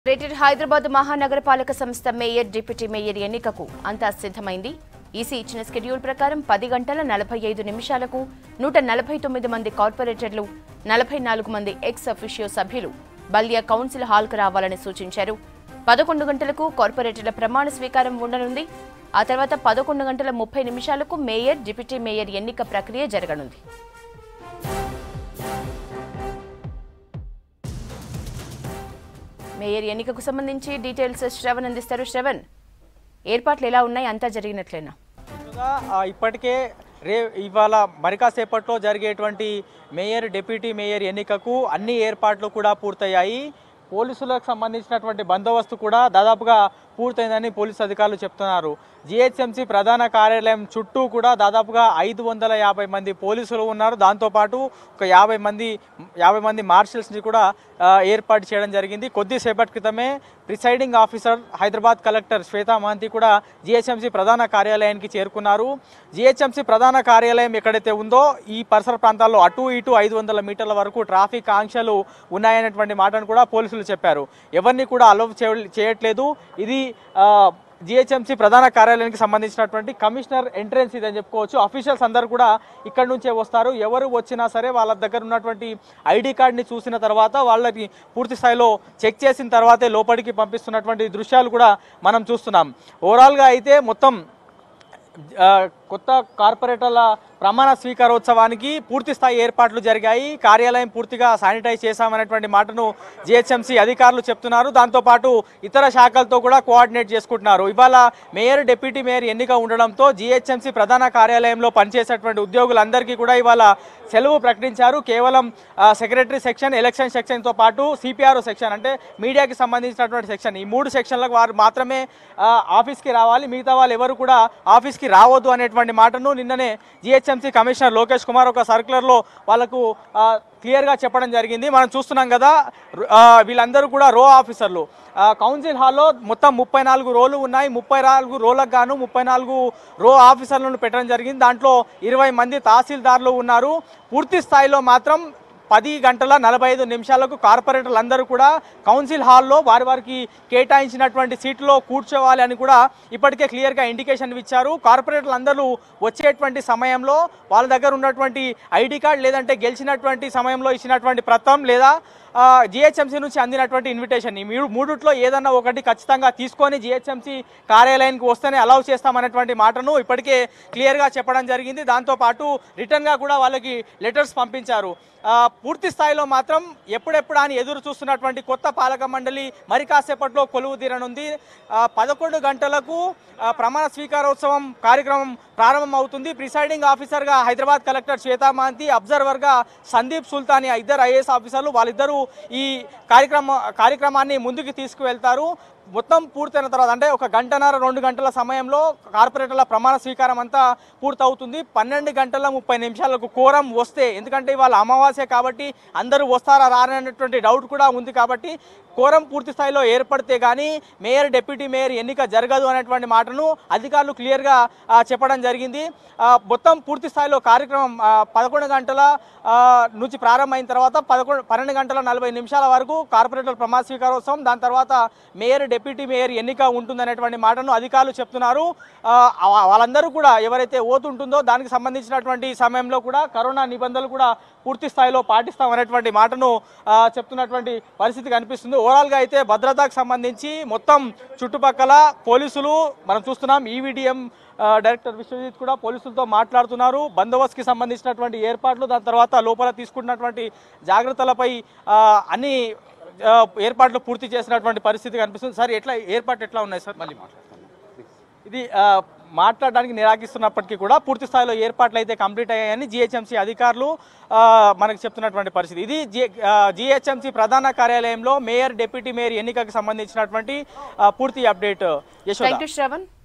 Greater Hyderabad మహానగరపాలక సంస్థ mayor deputy mayor ఎన్నికకు అంతా సిద్ధమైంది. ఈసీ ఇచ్చిన షెడ్యూల్ ప్రకారం 10 గంటల 45 నిమిషాలకు 149 మంది కార్పొరేటర్లు, 44 మంది ఎక్స్ అఫిషియో సభ్యులు బల్దియా కౌన్సిల్ హాల్కు రావాలని సూచించారు. 11 గంటలకు కార్పొరేటర్ల ప్రమాణ స్వీకారం ఉండనుంది. ఆ తర్వాత 11 గంటల 30 నిమిషాలకు మేయర్, డిప్యూటీ మేయర్ ఎన్నిక ప్రక్రియ జరగనుంది. మేయర్ ఎన్నికకు సంబంధించి డీటెయిల్స్ శ్రవణ్ అందిస్తారు. శ్రవణ్, ఏర్పాట్లు ఎలా ఉన్నాయి? అంతా జరిగినట్లేనా? ఇప్పటికే ఇవాళ మరికాసేపట్లో జరిగేటువంటి మేయర్, డిప్యూటీ మేయర్ ఎన్నికకు అన్ని ఏర్పాట్లు కూడా పూర్తయ్యాయి. పోలీసులకు సంబంధించినటువంటి బందోబస్తు కూడా దాదాపుగా పూర్తయిందని పోలీసు అధికారులు చెప్తున్నారు. GHMC ప్రధాన కార్యాలయం చుట్టూ కూడా దాదాపుగా 550 మంది పోలీసులు ఉన్నారు. దాంతోపాటు ఒక 50 మంది మార్షల్స్ని కూడా ఏర్పాటు చేయడం జరిగింది. కొద్దిసేపటి క్రితమే presiding officer Hyderabad collector Shweta Mohanty కూడా GHMC ప్రధాన కార్యాలయానికి చేరుకున్నారు. GHMC ప్రధాన కార్యాలయం ఎక్కడైతే ఉందో ఈ పరిసర ప్రాంతాల్లో అటు ఇటు 500 మీటర్ల వరకు ట్రాఫిక్ ఆంక్షలు ఉన్నాయనేటువంటి మాటను కూడా పోలీసులు చెప్పారు. ఎవరిని కూడా అలౌ చేయట్లేదు. ఇది GHMC ప్రధాన కార్యాలయానికి సంబంధించినటువంటి కమిషనర్ ఎంట్రెన్స్ ఇదని చెప్పుకోవచ్చు. అఫీషియల్స్ అందరూ కూడా ఇక్కడ నుంచే వస్తారు. ఎవరు వచ్చినా సరే వాళ్ళ దగ్గర ఉన్నటువంటి ఐడి కార్డ్ని చూసిన తర్వాత వాళ్ళకి పూర్తి స్థాయిలో చెక్ చేసిన తర్వాతే లోపలికి పంపిస్తున్నటువంటి దృశ్యాలు కూడా మనం చూస్తున్నాం. ఓవరాల్గా అయితే మొత్తం కొత్త కార్పొరేటర్ల ప్రమాణ స్వీకారోత్సవానికి పూర్తి స్థాయి ఏర్పాట్లు జరిగాయి. కార్యాలయం పూర్తిగా శానిటైజ్ చేశామనేటువంటి మాటను GHMC అధికారులు చెప్తున్నారు. దాంతోపాటు ఇతర శాఖలతో కూడా కోఆర్డినేట్ చేసుకుంటున్నారు. ఇవాళ మేయర్, డిప్యూటీ మేయర్ ఎన్నిక ఉండడంతో GHMC ప్రధాన కార్యాలయంలో పనిచేసేటువంటి ఉద్యోగులందరికీ కూడా ఇవాళ సెలవు ప్రకటించారు. కేవలం సెక్రటరీ సెక్షన్, ఎలక్షన్ సెక్షన్తో పాటు CPRO సెక్షన్ అంటే మీడియాకి సంబంధించినటువంటి సెక్షన్, ఈ 3 సెక్షన్లకు వారు మాత్రమే ఆఫీస్కి రావాలి. మిగతా వాళ్ళు ఎవరు కూడా ఆఫీస్కి రావద్దు అనేటువంటి మాటను నిన్ననే GHMC కమిషనర్ లోకేష్ కుమార్ ఒక సర్క్యులర్లో వాళ్ళకు క్లియర్గా చెప్పడం జరిగింది. మనం చూస్తున్నాం కదా, వీళ్ళందరూ కూడా రో ఆఫీసర్లు. కౌన్సిల్ హాల్లో మొత్తం 34 రోలు ఉన్నాయి. 34 రోలకు గాను 34 రో ఆఫీసర్లను పెట్టడం జరిగింది. దాంట్లో 20 మంది తహసీల్దార్లు ఉన్నారు. పూర్తి స్థాయిలో మాత్రం 10 గంటల 45 నిమిషాలకు కార్పొరేటర్లు అందరూ కూడా కౌన్సిల్ హాల్లో వారికి కేటాయించినటువంటి సీట్లో కూర్చోవాలి అని కూడా ఇప్పటికే క్లియర్గా ఇండికేషన్ ఇచ్చారు. కార్పొరేటర్లు అందరూ వచ్చేటువంటి సమయంలో వాళ్ళ దగ్గర ఉన్నటువంటి ఐడి కార్డ్ లేదంటే గెలిచినటువంటి సమయంలో ఇచ్చినటువంటి పత్రం లేదా GHMC నుంచి అందినటువంటి ఇన్విటేషన్, ఈ మూడిట్లో ఏదన్నా ఒకటి ఖచ్చితంగా తీసుకొని GHMC కార్యాలయానికి వస్తేనే అలౌ చేస్తామనేటువంటి మాటను ఇప్పటికే క్లియర్గా చెప్పడం జరిగింది. దాంతోపాటు రిటర్న్గా కూడా వాళ్ళకి లెటర్స్ పంపించారు. పూర్తి స్థాయిలో మాత్రం ఎప్పుడెప్పుడు అని ఎదురు చూస్తున్నటువంటి కొత్త పాలక మండలి మరి కాసేపట్లో కొలువు తీరనుంది. 11 గంటలకు ప్రమాణ స్వీకారోత్సవం కార్యక్రమం ప్రారంభం అవుతుంది. ప్రిసైడింగ్ ఆఫీసర్గా హైదరాబాద్ కలెక్టర్ శ్వేతా మహంతి, అబ్జర్వర్గా సందీప్ సుల్తాన్, ఇద్దరు IAS ఆఫీసర్లు, వాళ్ళిద్దరూ ఈ కార్యక్రమాన్ని ముందుకు తీసుకువెళ్తారు. మొత్తం పూర్తయిన తర్వాత అంటే ఒక గంటన్నర 2 గంటల సమయంలో కార్పొరేటర్ల ప్రమాణ స్వీకారం అంతా పూర్తవుతుంది. 12 గంటల 30 నిమిషాలకు కోరం వస్తే, ఎందుకంటే ఇవాళ అమావాస్య కాబట్టి అందరూ వస్తారా రానటువంటి డౌట్ కూడా ఉంది కాబట్టి కోరం పూర్తి స్థాయిలో ఏర్పడితే కానీ మేయర్, డిప్యూటీ మేయర్ ఎన్నిక జరగదు అనేటువంటి మాటను అధికారులు క్లియర్గా చెప్పడం జరిగింది. మొత్తం పూర్తి స్థాయిలో కార్యక్రమం 11 గంటల నుంచి ప్రారంభమైన తర్వాత 12 గంటల 40 నిమిషాల వరకు కార్పొరేటర్ ప్రమాణ స్వీకారోత్సవం, దాని తర్వాత మేయర్, డిప్యూటీ మేయర్ ఎన్నిక ఉంటుందనేటువంటి మాటను అధికారులు చెప్తున్నారు. వాళ్ళందరూ కూడా ఎవరైతే ఓటు ఉంటుందో దానికి సంబంధించినటువంటి సమయంలో కూడా కరోనా నిబంధనలు కూడా పూర్తి స్థాయిలో పాటిస్తామనేటువంటి మాటను చెప్తున్నటువంటి పరిస్థితి కనిపిస్తుంది. ఓవరాల్గా అయితే భద్రతకు సంబంధించి మొత్తం చుట్టుపక్కల పోలీసులు మనం చూస్తున్నాం. EVDM డైరెక్టర్ విశ్వజిత్ కూడా పోలీసులతో మాట్లాడుతున్నారు. బందోబస్తుకి సంబంధించినటువంటి ఏర్పాట్లు, దాని తర్వాత లోపల తీసుకుంటున్నటువంటి జాగ్రత్తలపై అన్ని ఏర్పాట్లు పూర్తి చేసినటువంటి పరిస్థితి కనిపిస్తుంది. సార్, ఏర్పాట్లు ఎట్లా ఉన్నాయి సార్? మళ్ళీ మాట్లాడతాను. ఇది మాట్లాడడానికి నిరాకరిస్తున్నప్పటికీ కూడా పూర్తి స్థాయిలో ఏర్పాట్లు అయితే కంప్లీట్ అయ్యాయని GHMC అధికారులు మనకు చెప్తున్నటువంటి పరిస్థితి. ఇది GHMC ప్రధాన కార్యాలయంలో మేయర్, డిప్యూటీ మేయర్ ఎన్నికకు సంబంధించినటువంటి పూర్తి అప్డేట్. యశోద.